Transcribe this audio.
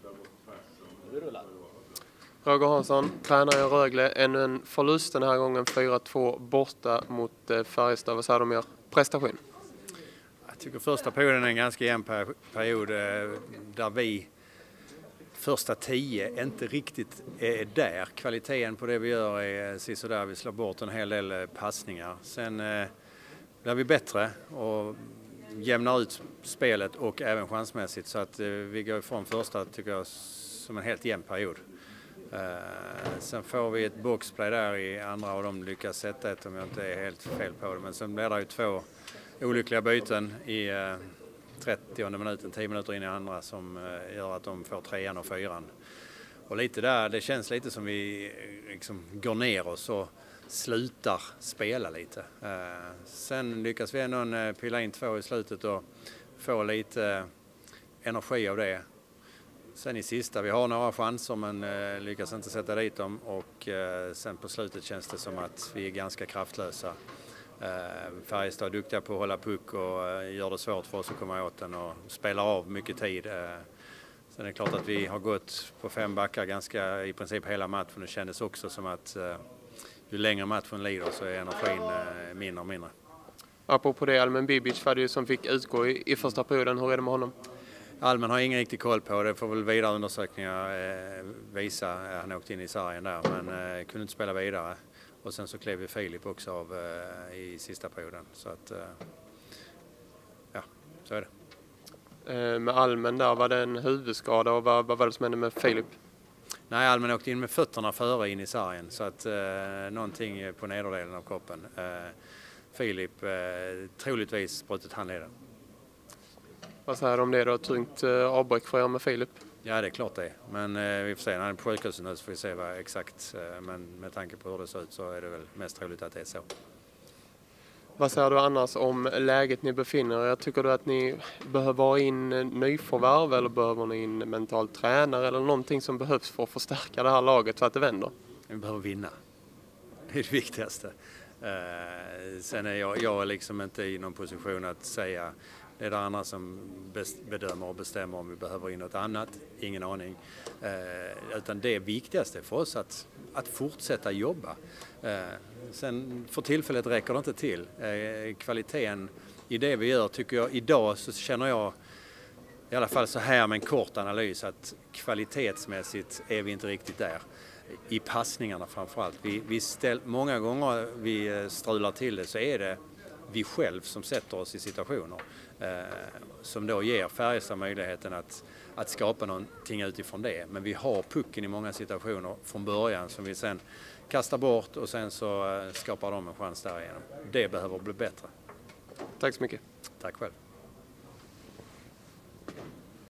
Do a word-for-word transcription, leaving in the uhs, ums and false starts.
Roger Hansson, tränare i Rögle. Ännu en förlust den här gången, fyra två borta mot Färjestad. Vad säger du om er prestation? Jag tycker första perioden är en ganska jämn period där vi första tio inte riktigt är där. Kvaliteten på det vi gör är sisådär. Vi slår bort en hel del passningar. Sen blir vi bättre och jämnar ut spelet och även chansmässigt. Så att vi går ifrån första, tycker jag, som en helt jämn period. Sen får vi ett boxplay där i andra och de lyckas sätta ett, om jag inte är helt fel på det. Men sen blir det ju två olyckliga byten i trettionde minuten, tio minuter in i andra, som gör att de får trean och fyran. Och lite där, det känns lite som vi liksom går ner oss och slutar spela lite. Sen lyckas vi ändå pilla in två i slutet och få lite energi av det. Sen i sista, vi har några chanser men eh, lyckas inte sätta dit dem, och eh, sen på slutet känns det som att vi är ganska kraftlösa. Eh, Färjestad är duktiga på att hålla puck och eh, gör det svårt för oss att komma åt den och spelar av mycket tid. Eh, sen är det klart att vi har gått på fem backar ganska i princip hela matchen. Det kändes också som att eh, ju längre matchen lider så är energin eh, mindre och mindre. Apropå det, Almen Bibic var det ju som fick utgå i, i första perioden. Hur är det med honom? Almen har ingen riktig koll på det, får väl vidare undersökningar eh, visa. Han åkte in i sargen där men eh, kunde inte spela vidare. Och sen så klev vi Filip också av eh, i sista perioden. Så att, eh, ja, så är det. Eh, med Almen där, var det en huvudskada och vad, vad var det som hände med Filip? Nej, Almen åkte in med fötterna före in i sargen, så att eh, någonting på nederdelen av kroppen. Eh, Filip eh, troligtvis brutit handleden. Vad säger du om det då? Tungt eh, avbräck för er med Filip? Ja, det är klart det. Men eh, vi får se. När han är på sjukhuset nu så får vi se vad exakt. Eh, men med tanke på hur det ser ut så är det väl mest troligt att det är så. Vad säger du annars om läget ni befinner er? Jag tycker du att ni behöver ha in nyförvärv, eller behöver ni in mental tränare eller någonting som behövs för att förstärka det här laget så att det vänder? Vi behöver vinna. Det är det viktigaste. Eh, sen är jag, jag är liksom inte i någon position att säga. Det är det andra som bedömer och bestämmer om vi behöver in något annat. Ingen aning. Eh, utan det viktigaste för oss att, att fortsätta jobba. Eh, sen för tillfället räcker det inte till. Eh, kvaliteten i det vi gör, tycker jag, idag så känner jag, i alla fall så här med en kort analys, att kvalitetsmässigt är vi inte riktigt där. I passningarna framförallt. Vi, vi ställ, många gånger vi strular till det så är det vi själv som sätter oss i situationer eh, som då ger Färjestad möjligheten att, att skapa någonting utifrån det. Men vi har pucken i många situationer från början som vi sen kastar bort och sen så eh, skapar de en chans därigenom. Det behöver bli bättre. Tack så mycket. Tack själv.